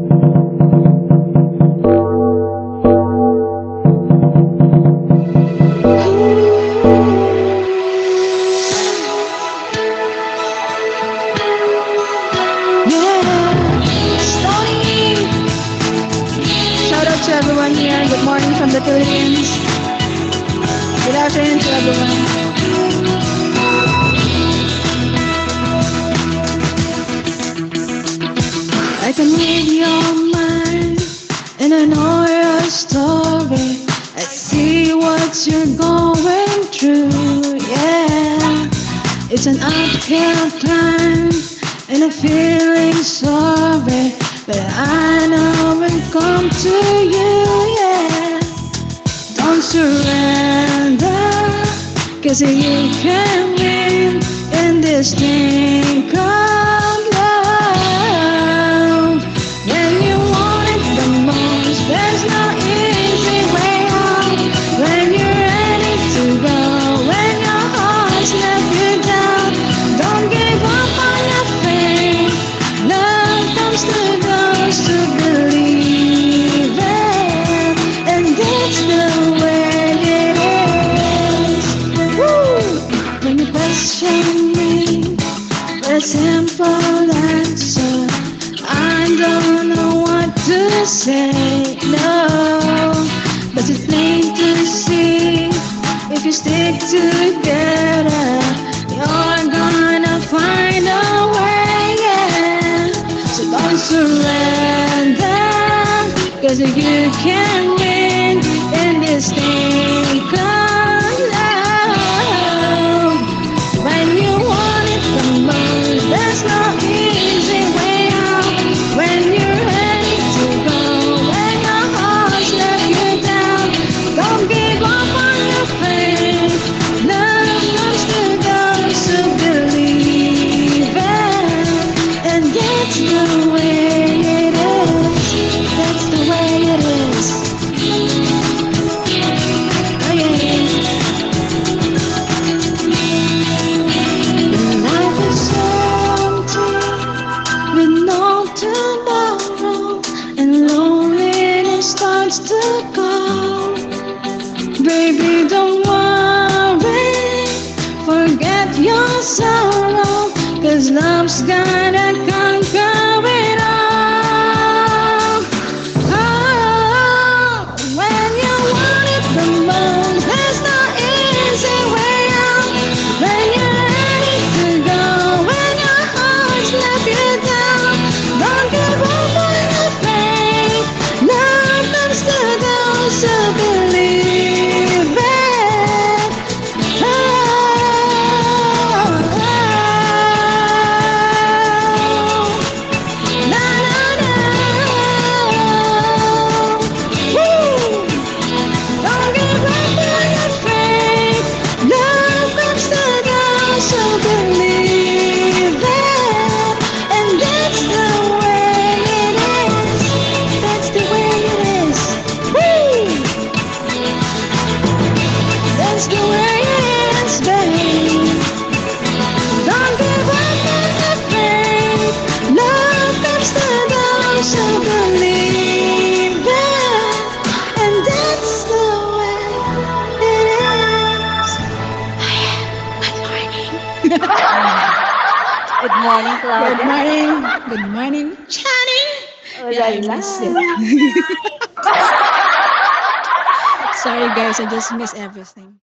Shout out to everyone here. Good morning from the Philippines. Good afternoon to everyone. I can read your mind and I know your story. I see what you're going through, yeah. It's an uphill climb and I'm feeling sorry, but I know it'll come to you, yeah. Don't surrender, 'cause you can win in this thing called love. When you want it the most, there's no easy way out. When you're ready to go, when your heart's let you down, don't give up on your faith. Love comes to those who believe it, and that's the way it is. Woo! When you question me, a simple answer. I don't know what to say, no, but it's plain to see. If you stick together, you're gonna find a way, yeah. So don't surrender, 'cause you can win in this thing called love. When you want it the most, there's no easy way out. When you're ready to go, when your heart's let you down, don't give up on your faith. Love comes to those who believe it, and that's the way it is. That's the way it is. Oh yeah. When life is empty with no tomorrow and loneliness starts to come, baby, don't worry, forget your sorrow, 'cause love's gonna conquer it all. Oh, when you want it the most, there's no easy way out. When you're ready to go, when your heart's let you down, don't give up on your faith. Love comes to those who believe it. Oh, na na na. Woo! Don't give up on your faith. Love comes to those who believe it, and that's the way it is. That's the way it is. Woo! That's the way it is, babe. Don't give up on your faith. Love comes to those who believe it, and that's the way it is. Good morning, Good Claudia. morning. Good morning, Chani. Oh Yeah, I la miss la. it. Sorry guys, I just miss everything.